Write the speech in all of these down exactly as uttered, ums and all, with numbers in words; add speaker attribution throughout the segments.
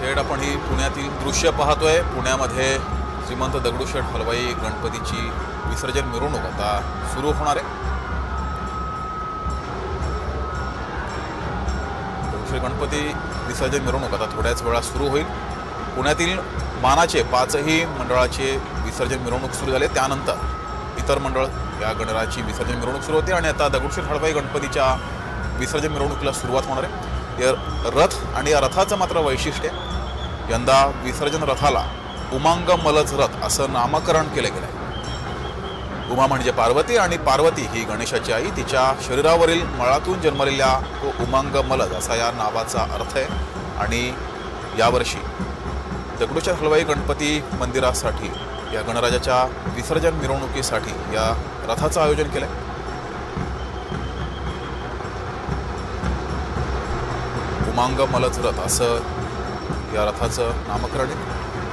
Speaker 1: थेट आपण ही पुण्यातील दृश्य पाहतोय। पुण्यामध्ये श्रीमंत दगडूशेठ हलवाई गणपतीची विसर्जन मिरवणूक आता सुरू होणार आहे। दगडूशेठ गणपती विसर्जन मिरवणूक आता थोड्याच वेळात सुरू होईल। पुण्यातील मानाचे पाचही मंडळाचे विसर्जन मिरवणूक सुरू झाले, त्यानंतर इतर मंडळ या गणरायाची विसर्जन मिरवणूक सुरू होते आणि आता दगडूशेठ हलवाई गणपतीच्या विसर्जन मिरवणुकीला सुरुवात होणार आहे। या रथ आणि या रथाचं मात्र वैशिष्ट्य, यंदा विसर्जन रथाला उमांग मलज रथ असं नामकरण केले गेले। उमा म्हणजे पार्वती आणि पार्वती ही गणेशाची आई, तिच्या शरीरावरील मळातून जन्मलेल्या तो उमांग मलज असा या नावाचा अर्थ आहे। आणि यावर्षी दगडूशेठ हलवाई गणपती मंदिरासाठी या गणराजाच्या विसर्जन मिरवणुकीसाठी या रथाचं आयोजन केलंय। उमांग मलज रथ असं या रथाचं नामकरण आहे।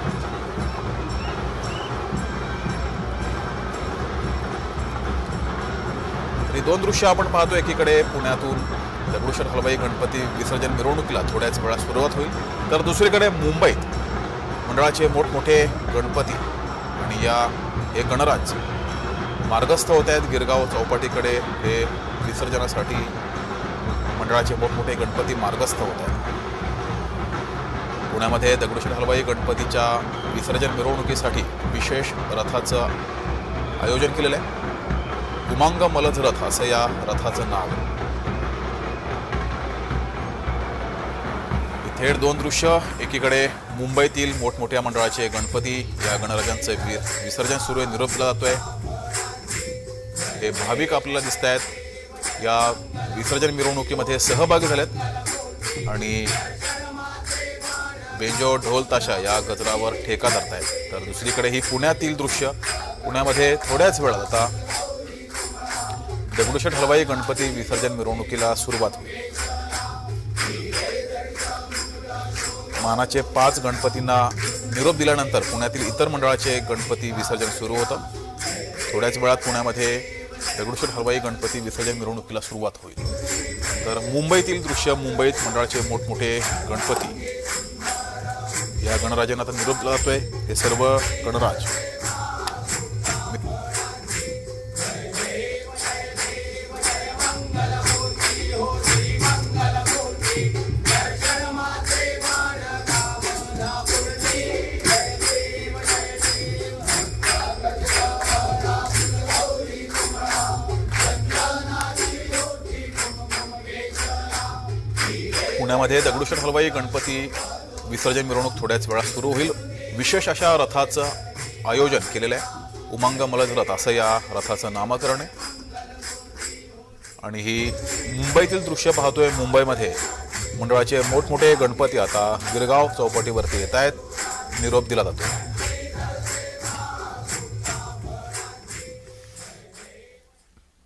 Speaker 1: ही दोन दृश्य आपण पाहतो, एकीकडे पुण्यातून दगडूशेठ हलवाई गणपती विसर्जन मिरवणुकीला थोड्याच वेळात सुरुवात होईल, तर दुसरीकडे मुंबईत मंडळाचे मोठमोठे गणपती आणि या हे गणराज मार्गस्थ होत आहेत। गिरगाव चौपाटीकडे हे विसर्जनासाठी मंडळाचे मोठमोठे गणपती मार्गस्थ होत आहेत। पुण्यामध्ये दगडूशेठ हलवाई गणपतीच्या विसर्जन मिरवणुकीसाठी विशेष रथाचं आयोजन केलेलं आहे। उमांग मलज रथ असं या रथाचं नाव आहे। थेट दोन दृश्य, एकीकडे मुंबईतील मोठमोठ्या मंडळाचे गणपती या गणराजांचं विसर्जन सुरू आहे, निरोप दिला जातोय। हे भाविक आपल्याला दिसत आहेत, या विसर्जन मिरवणुकीमध्ये सहभागी झालेत आणि बेंजो ढोल ताशा या गजरावर ठेका धरतायत। तर दुसरीकडे ही पुण्यातील दृश्य, पुण्यामध्ये थोड्याच वेळात आता दगडूशेठ हलवाई गणपती विसर्जन मिरवणुकीला सुरुवात होईल। मानाचे पाच गणपतींना निरोप दिल्यानंतर पुण्यातील इतर मंडळाचे गणपती विसर्जन सुरू होतं। थोड्याच वेळात पुण्यामध्ये दगडूशेठ हलवाई गणपती विसर्जन मिरवणुकीला सुरुवात होईल। तर मुंबईतील दृश्य, मुंबईत मंडळाचे मोठमोठे गणपती या गणराजांना आता निरोप दिला जातोय। हे सर्व गणराज पुण्यामध्ये दगडूशेठ हलवाई गणपती विसर्जन मिरवणूक थोड्याच वेळात सुरू होईल। विशेष अशा रथाचं आयोजन केलेलं आहे। उमांग मलज रथ असं या रथाचं नामकरण आहे। आणि ही मुंबईतील दृश्य पाहतोय, मुंबईमध्ये मंडळाचे मोठमोठे गणपती आता गिरगाव चौपाटीवरती येत आहेत, निरोप दिला जातो।